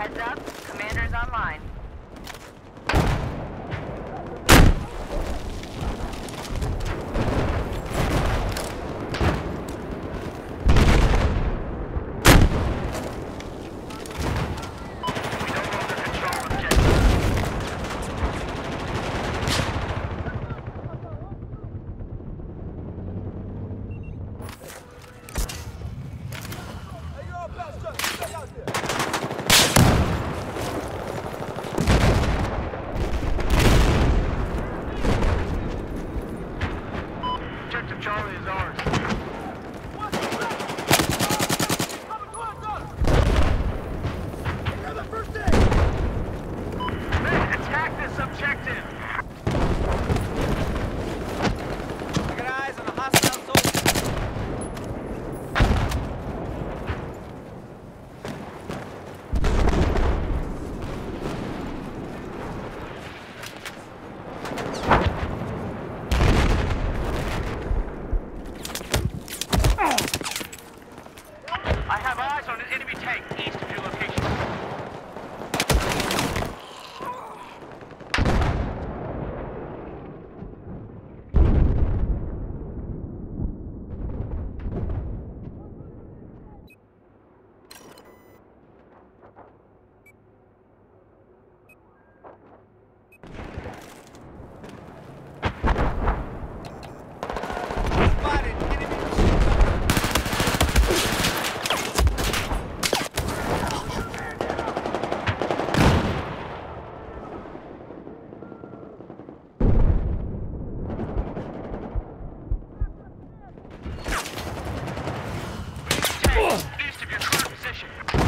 Heads up, commander's online. Charlie is ours. Men, attack this objective! I got eyes on a hostile soldier. I have eyes on an enemy tank east of your location. Spotted enemy machine gun. East of your current position.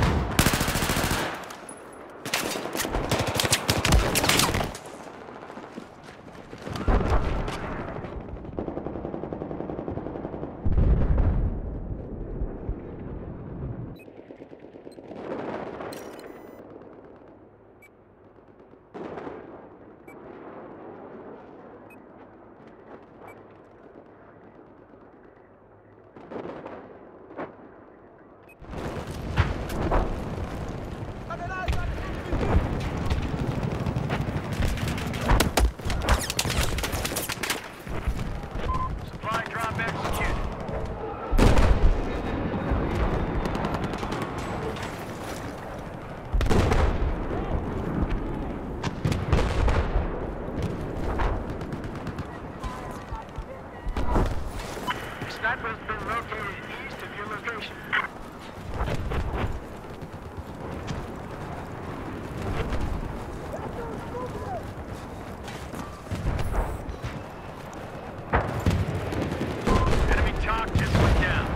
Supply drop executed. Sniper has been located east of your location. Enemy TOC just went down.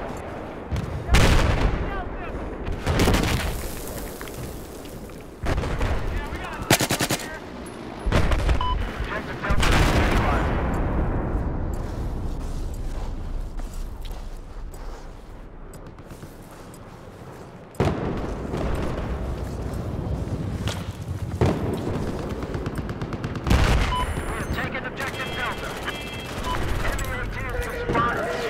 Objective Delta is neutralized. We have taken objective Delta. Enemy ATs to spot us.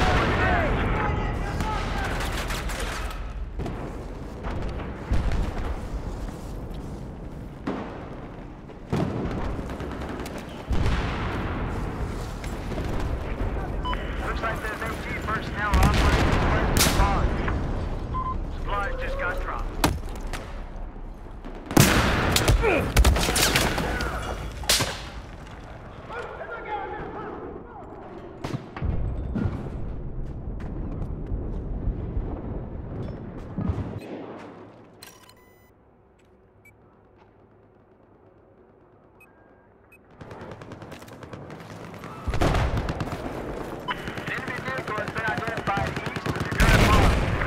Looks like there's AT personnel operating the west pond. Supplies just got dropped. An enemy vehicle has been identified east of your current pond.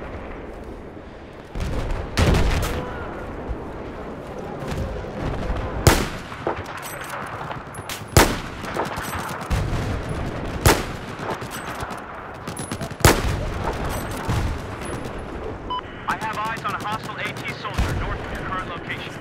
I have eyes on a hostile AT soldier north of your current location.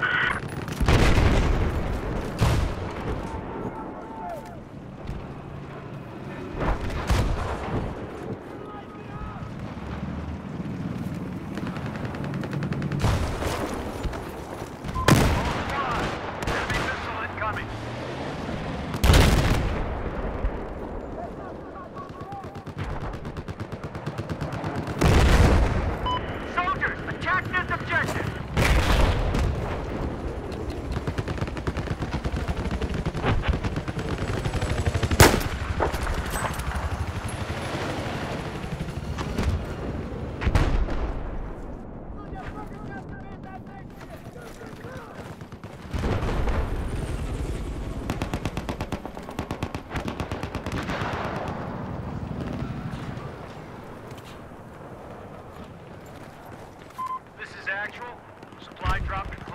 actual. Supply drop confirmed.